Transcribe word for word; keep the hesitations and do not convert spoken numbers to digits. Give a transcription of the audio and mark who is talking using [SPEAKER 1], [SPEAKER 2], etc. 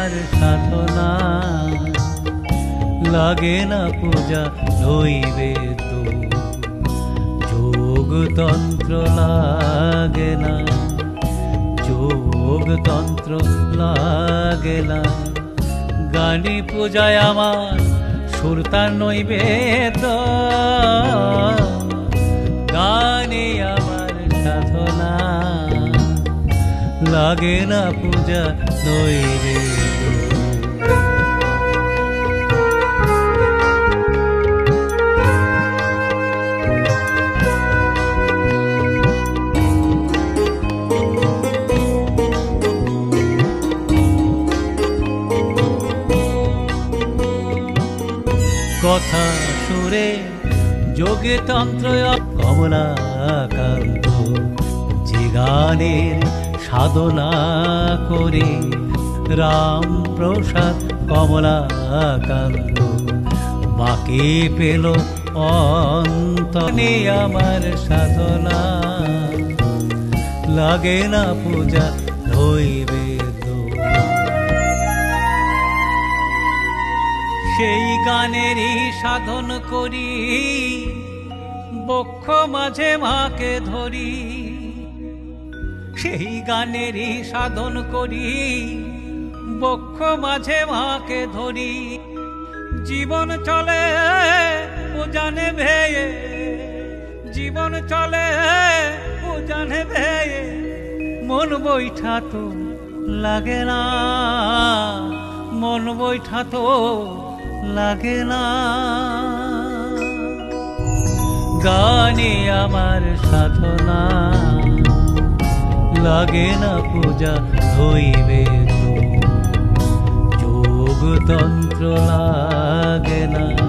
[SPEAKER 1] আমার সাধনা লাগে না পূজা নৈবেদ্য যোগতন্ত্র লাগে না যোগতন্ত্র লাগে না গানে পূজায় আমার সুরতার নৈবেদ্য গানে আমার সাধনা লাগে না পূজা নৈবেদ্য কথা সুরে যোগে তন্ত্র কমলাকান্ত যে গানের সাধনা করে রাম প্রসাদ কমলাকান্ত বাকি পেল অন্তরে আমার সাধনা লাগে না পূজা নৈবেদ্য সেই গানেরই সাধন করি বক্ষ মাঝে মাকে ধরি সেই গানেরই সাধন করি বক্ষ মাঝে মাকে ধরি জীবন চলে পূজানে ভেয়ে জীবন চলে পূজানে ভেয়ে মন বৈঠা তো লাগে না মন বৈঠা তো লাগে না গানে আমার সাধনা লাগে না পূজা নৈবেদ্য যোগতন্ত্র লাগে না।